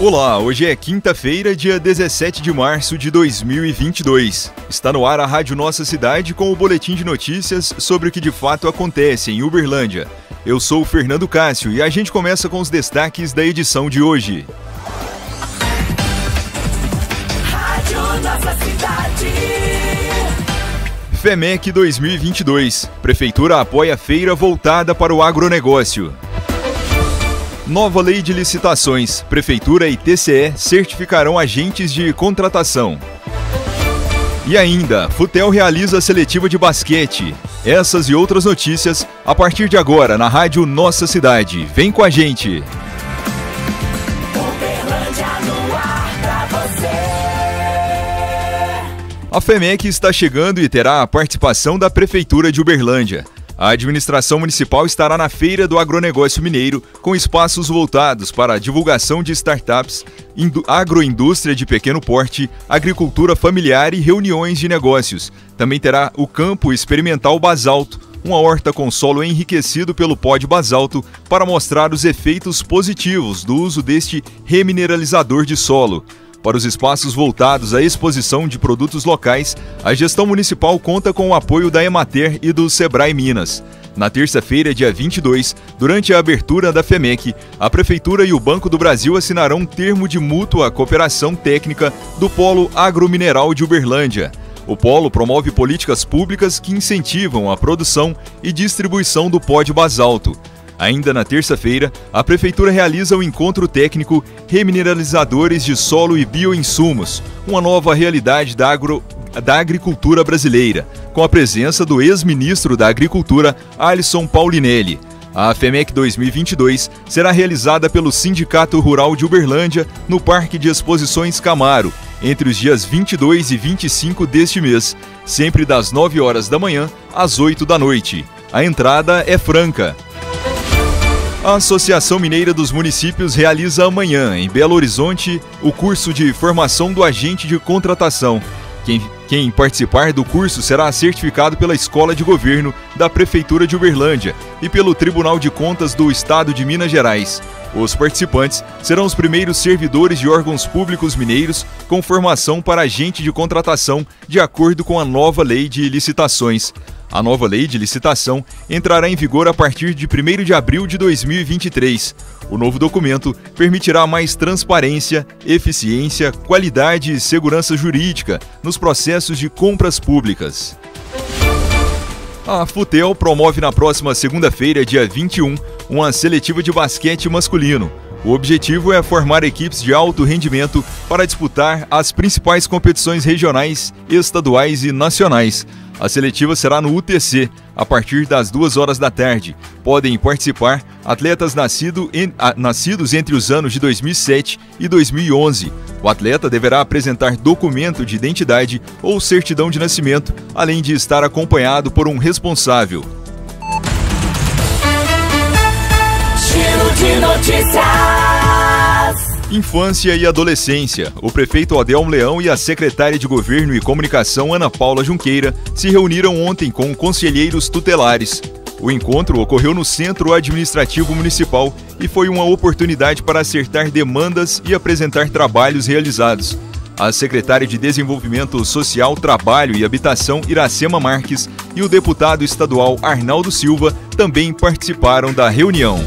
Olá, hoje é quinta-feira, dia 17 de março de 2022. Está no ar a Rádio Nossa Cidade com o boletim de notícias sobre o que de fato acontece em Uberlândia. Eu sou o Fernando Cássio e a gente começa com os destaques da edição de hoje. Rádio Nossa Cidade. FEMEC 2022. Prefeitura apoia feira voltada para o agronegócio. Nova lei de licitações. Prefeitura e TCE certificarão agentes de contratação. E ainda, Futel realiza a seletiva de basquete. Essas e outras notícias a partir de agora na Rádio Nossa Cidade. Vem com a gente! Uberlândia no ar pra você. A FEMEC está chegando e terá a participação da Prefeitura de Uberlândia. A administração municipal estará na Feira do Agronegócio Mineiro, com espaços voltados para a divulgação de startups, agroindústria de pequeno porte, agricultura familiar e reuniões de negócios. Também terá o Campo Experimental Basalto, uma horta com solo enriquecido pelo pó de basalto para mostrar os efeitos positivos do uso deste remineralizador de solo. Para os espaços voltados à exposição de produtos locais, a gestão municipal conta com o apoio da Emater e do Sebrae Minas. Na terça-feira, dia 22, durante a abertura da FEMEC, a Prefeitura e o Banco do Brasil assinarão um termo de mútua cooperação técnica do Polo Agromineral de Uberlândia. O polo promove políticas públicas que incentivam a produção e distribuição do pó de basalto. Ainda na terça-feira, a Prefeitura realiza o encontro técnico Remineralizadores de Solo e Bioinsumos, uma nova realidade da agricultura brasileira, com a presença do ex-ministro da Agricultura, Alisson Paulinelli. A FEMEC 2022 será realizada pelo Sindicato Rural de Uberlândia, no Parque de Exposições Camaro, entre os dias 22 e 25 deste mês, sempre das 9 horas da manhã às 8 da noite. A entrada é franca. A Associação Mineira dos Municípios realiza amanhã, em Belo Horizonte, o curso de formação do agente de contratação. Quem participar do curso será certificado pela Escola de Governo da Prefeitura de Uberlândia e pelo Tribunal de Contas do Estado de Minas Gerais. Os participantes serão os primeiros servidores de órgãos públicos mineiros com formação para agente de contratação, de acordo com a nova lei de licitações. A nova lei de licitação entrará em vigor a partir de 1º de abril de 2023. O novo documento permitirá mais transparência, eficiência, qualidade e segurança jurídica nos processos de compras públicas. A Futel promove na próxima segunda-feira, dia 21, uma seletiva de basquete masculino. O objetivo é formar equipes de alto rendimento para disputar as principais competições regionais, estaduais e nacionais. A seletiva será no UTC, a partir das 2 horas da tarde. Podem participar atletas nascidos entre os anos de 2007 e 2011. O atleta deverá apresentar documento de identidade ou certidão de nascimento, além de estar acompanhado por um responsável. Giro de notícias. Infância e adolescência. O prefeito Adelmo Leão e a secretária de Governo e Comunicação, Ana Paula Junqueira, se reuniram ontem com conselheiros tutelares. O encontro ocorreu no Centro Administrativo Municipal e foi uma oportunidade para acertar demandas e apresentar trabalhos realizados. A secretária de Desenvolvimento Social, Trabalho e Habitação, Iracema Marques, e o deputado estadual Arnaldo Silva também participaram da reunião.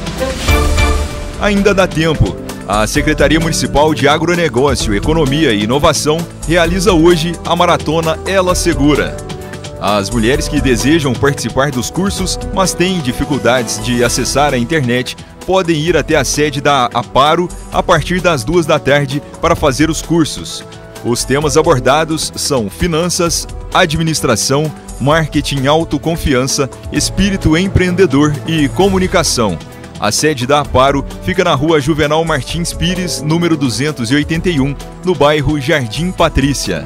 Ainda dá tempo. A Secretaria Municipal de Agronegócio, Economia e Inovação realiza hoje a Maratona Ela Segura. As mulheres que desejam participar dos cursos, mas têm dificuldades de acessar a internet, podem ir até a sede da Aparo a partir das 2 da tarde para fazer os cursos. Os temas abordados são finanças, administração, marketing, autoconfiança, espírito empreendedor e comunicação. A sede da Aparo fica na rua Juvenal Martins Pires, número 281, no bairro Jardim Patrícia.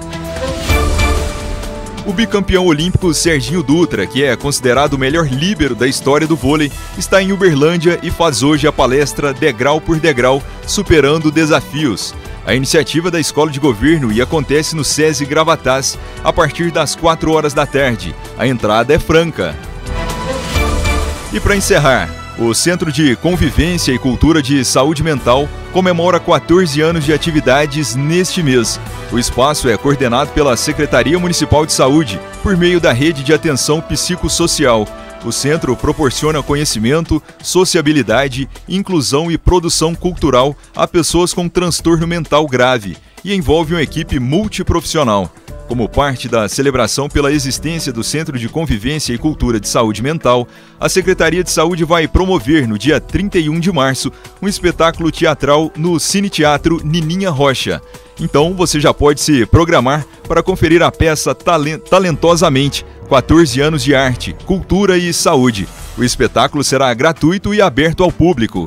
O bicampeão olímpico Serginho Dutra, que é considerado o melhor líbero da história do vôlei, está em Uberlândia e faz hoje a palestra Degrau por Degrau, Superando Desafios. A iniciativa da Escola de Governo e acontece no SESI Gravatás a partir das 4 horas da tarde. A entrada é franca. E para encerrar, O Centro de Convivência e Cultura de Saúde Mental comemora 14 anos de atividades neste mês. O espaço é coordenado pela Secretaria Municipal de Saúde, por meio da Rede de Atenção Psicossocial. O centro proporciona conhecimento, sociabilidade, inclusão e produção cultural a pessoas com transtorno mental grave e envolve uma equipe multiprofissional. Como parte da celebração pela existência do Centro de Convivência e Cultura de Saúde Mental, a Secretaria de Saúde vai promover no dia 31 de março um espetáculo teatral no Cine Teatro Nininha Rocha. Então você já pode se programar para conferir a peça Talentosamente, 14 anos de arte, cultura e saúde. O espetáculo será gratuito e aberto ao público.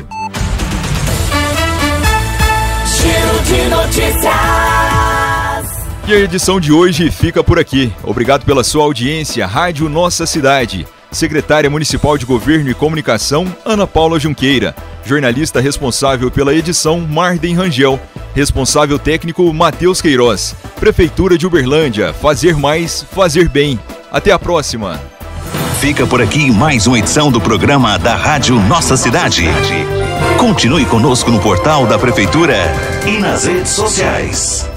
Giro de notícias. E a edição de hoje fica por aqui. Obrigado pela sua audiência. Rádio Nossa Cidade. Secretária Municipal de Governo e Comunicação, Ana Paula Junqueira. Jornalista responsável pela edição, Marden Rangel. Responsável técnico, Matheus Queiroz. Prefeitura de Uberlândia. Fazer mais, fazer bem. Até a próxima. Fica por aqui mais uma edição do programa da Rádio Nossa Cidade. Continue conosco no portal da Prefeitura e nas redes sociais.